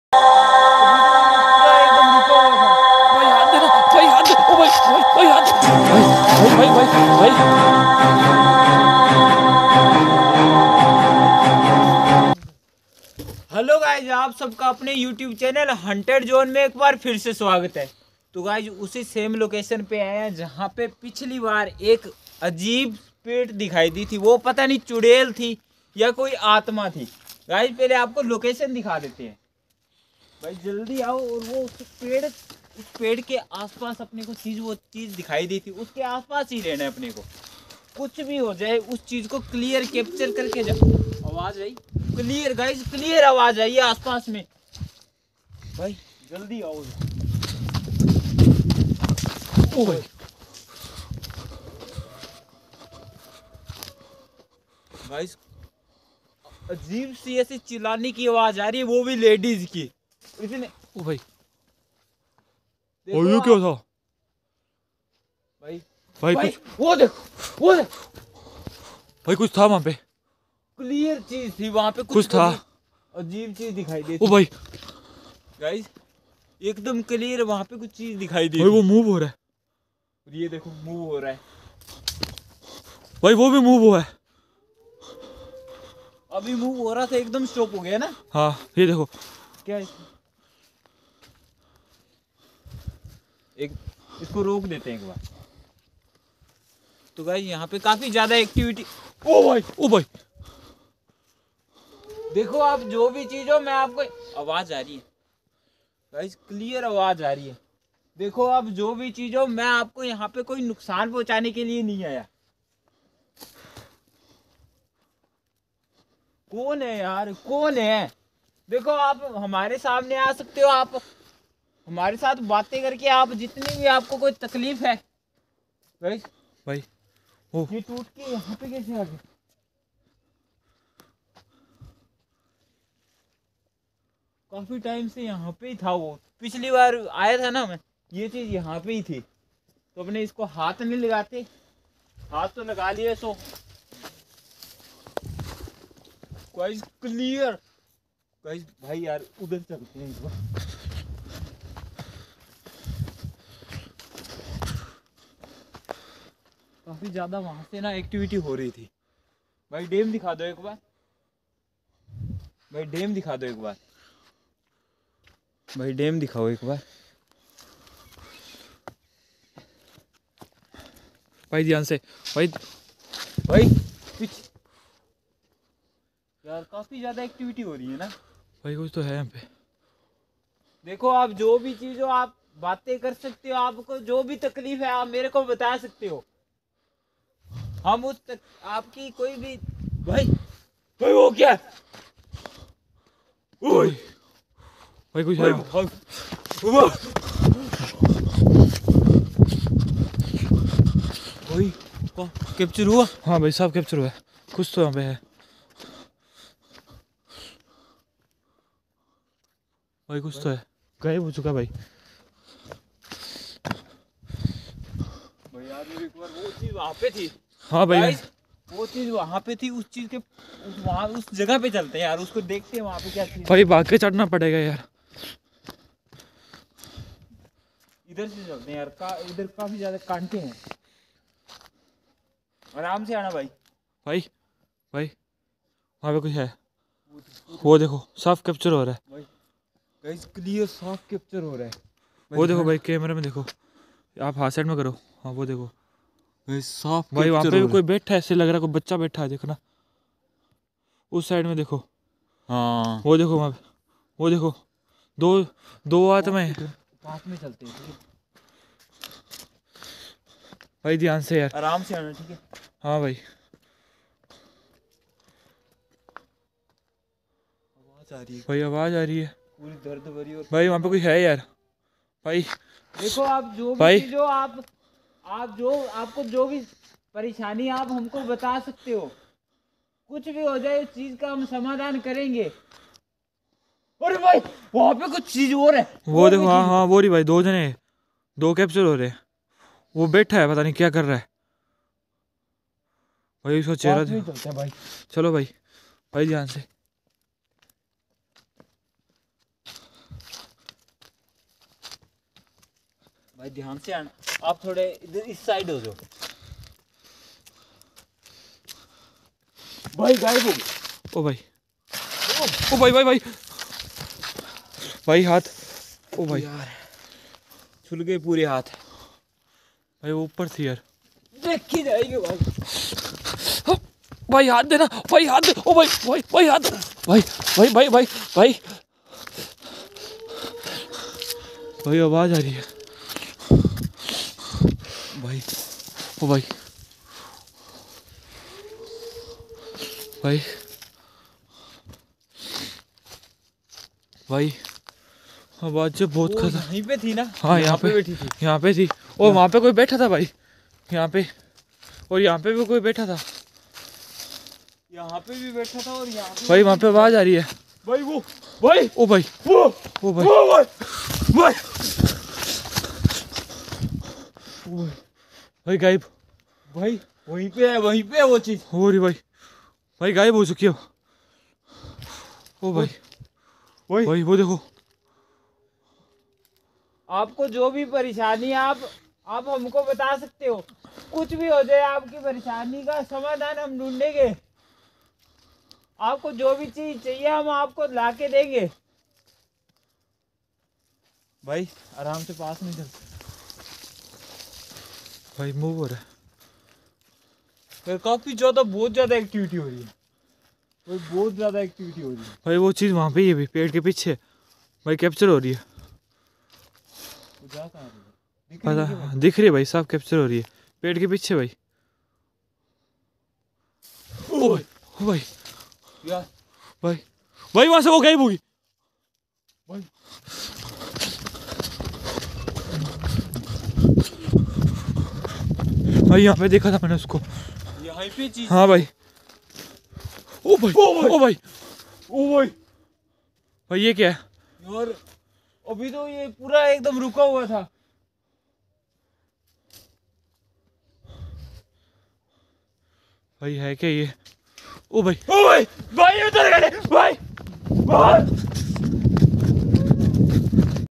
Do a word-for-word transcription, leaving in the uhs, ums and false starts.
अभी तो मैं पूरा एकदम रुका हुआ था। भाई हाथ देना, भाई हाथ दे, ओ भाई भाई भाई हाथ दे, भाई भाई भाई भाई भाई। हेलो गाइज, आप सबका अपने यूट्यूब चैनल हंटेड जोन में एक बार फिर से स्वागत है। तो गाइज उसी सेम लोकेशन पे आए हैं जहाँ पे पिछली बार एक अजीब पेट दिखाई दी थी। वो पता नहीं चुड़ैल थी या कोई आत्मा थी। गाइज पहले आपको लोकेशन दिखा देते हैं। भाई जल्दी आओ। और वो उस पेड़ उस पेड़ के आसपास अपने को चीज वो चीज दिखाई दी थी, उसके आसपास ही रहना है अपने को। कुछ भी हो जाए उस चीज को क्लियर कैप्चर करके जाओ। आवाज आई क्लियर गाइस, क्लियर आवाज आई है आसपास में। भाई जल्दी आओ। ओ भाई गाइस अजीब सी ऐसी चिल्लाने की आवाज आ रही है, वो भी लेडीज की। इसने ओ भाई देखो और ये क्या था? भाई भाई, भाई कुछ वो देखो वो देखो भाई कुछ था वहाँ पे। क्लियर चीज थी वहां पे। कुछ, कुछ था। अजीब चीज दिखाई दी ओ थी भाई गाइस, एकदम क्लियर वहां पे कुछ चीज दिखाई दी भाई थी। वो मूव हो रहा है। और ये देखो मूव हो रहा है। भाई वो भी मूव हुआ है। अभी मूव हो रहा था, एकदम स्टॉप हो गया ना। हाँ ये देखो। क्या है? एक इसको रोक देते हैं एक बार। तो गाइस यहाँ पे काफी ज्यादा एक्टिविटी। ओ भाई ओ भाई देखो, आप जो भी चीज हो, मैं आपको आवाज आ रही है गाइस, क्लियर आवाज आ रही है। देखो आप जो भी चीज हो, मैं आपको यहाँ पे कोई नुकसान पहुंचाने के लिए नहीं आया। कौन है यार, कौन है? देखो आप हमारे सामने आ सकते हो, आप हमारे साथ बातें करके, आप जितनी भी आपको कोई तकलीफ है। गाइस भाई ओ ये टूट के यहाँ पे कैसे आ गया? काफी टाइम से यहाँ पे ही था वो। पिछली बार आया था ना मैं, ये चीज यहाँ पे ही थी। तो अपने इसको हाथ नहीं लगाते, हाथ तो लगा लिए। So guys clear. गाइस भाई यार उधर चलते हैं इस बार। काफी ज्यादा वहां से ना एक्टिविटी हो रही थी। भाई डैम दिखा दो एक बार। भाई डैम दिखा दो एक बार। भाई डैम दिखाओ एक बार। भाई ध्यान से भाई। भाई पीछे यार काफी ज्यादा एक्टिविटी हो रही है ना। भाई कुछ तो है यहाँ पे। देखो आप जो भी चीज हो, आप बातें कर सकते हो। आपको जो भी तकलीफ है आप मेरे को बता सकते हो। हम उस तक आपकी कोई भी। भाई भाई वो क्या है? ओए भाई कुछ भाई है। भाग। वो भाई कैप्चर हुआ। हाँ भाई सब कैप्चर हुआ है। कुछ तो यहाँ पे है। भाई कुछ तो है। गायब हो चुका भाई। भाई यार मेरे एक बार वो चीज वहां पे थी। हाँ भाई गाइस वो चीज वहां पे थी। उस चीज के उस वहां उस जगह पे चलते हैं यार, उसको देखते हैं वहां पे क्या चीज। भाई भाग के चढ़ना पड़ेगा यार। इधर से चलते हैं यार। का इधर काफी ज्यादा कांटे हैं। आराम से आना भाई। भाई भाई वहाँ पे कुछ है। वो देखो साफ कैप्चर हो रहा है। भाई गाइस क्लियर साफ कैप्चर हो रहा है। वो देखो भाई कैमरे में देखो। आप हाथ साइड में करो। हाँ वो देखो भाई साफ भाई वहाँ कैप्चर पे हो भी रहा कोई बैठा है। ऐसे लग रहा है कोई बच्चा बैठा है, देखना उस साइड में देखो। है। हाँ वो देखो वहाँ पे। वो देखो दो दो आत्मा है। पास में चलते हैं, ठीक है? भाई ध्यान से यार। आराम से आना, ठीक है? हाँ भाई आवाज आ रही है भाई आवाज़ आ रही है। पूरी दर्द भरी। और भाई वहाँ पे कोई है यार। भाई देखो आप जो भी भाई चीज हो, आप आप जो आपको जो भी परेशानी है, आप हमको बता सकते हो। कुछ भी हो जाए उस चीज का हम समाधान करेंगे। अरे भाई वहां पे कुछ चीज और है। वो और देखो। भी हाँ चीज। हाँ वो रही भाई। दो जने दो कैप्चर हो रहे हैं। वो बैठा है, पता नहीं क्या कर रहा है। भाई उसका चेहरा पास में देखो। चलते हैं भाई। चलो भाई। भाई ध्यान से। भाई ध्यान से आना, आप थोड़े इधर इस साइड हो जाओ। भाई गायब हो गए। ओ भाई, ओ भाई भाई भाई भाई हाथ, ओ भाई यार छुल गए पूरे हाथ। भाई वो ऊपर थी यार, देखी जाएगी भाई। भाई हाथ देना, भाई हाथ दे, ओ भाई भाई भाई हाथ, भाई भाई भाई भाई भाई भाई आवाज आ रही है भाई, ओ भाई भाई भाई आवाज जो बहुत वो खतरनाक। यहीं पे थी ना? हाँ यहाँ पे बैठी थी। यहाँ पे थी, और वहाँ पे कोई बैठा था भाई, यहाँ पे, और यहाँ पे भी कोई बैठा था यहाँ पे भी बैठा था और यहाँ पे भाई। वहाँ पे आवाज आ रही है भाई। वो भाई, ओ भाई, वो ओ भाई, वो भाई भाई भाई गायब, भाई वहीं पे है, वहीं पे है वो चीज। हो रही भाई, भाई गायब हो चुकी हो। ओ भाई भाई भाई वो देखो, आपको जो भी परेशानी है, आप आप हमको बता सकते हो। कुछ भी हो जाए, आपकी परेशानी का समाधान हम ढूंढेंगे। आपको जो भी चीज चाहिए हम आपको ला के देंगे। भाई आराम से पास नहीं चल। भाई मूव हो रहा है फिर काफी ज्यादा, बहुत ज्यादा एक्टिविटी हो रही है भाई, बहुत ज्यादा एक्टिविटी हो रही है। भाई। वो चीज़ वहाँ पे ही है भाई, पेड़ के पीछे भाई, कैप्चर हो रही है। वो जा कहाँ रही है? दिख रही है क्या पता भाई? दिख रही है भाई, साफ कैप्चर हो रही है पेड़ के पीछे भाई। ओ भाई, ओ भाई यार भाई भाई वहां से वो गायब होगी भाई। भाई। यहाँ पे देखा था मैंने उसको, यहाँ पे चीज। हाँ भाई। ओ भाई, ओ भाई, ओ भाई ओ भाई भाई ये क्या है? यार अभी तो ये पूरा एकदम रुका हुआ था। भाई है क्या ये? ओ भाई, ओ भाई, भाई उधर गए भाई, भाई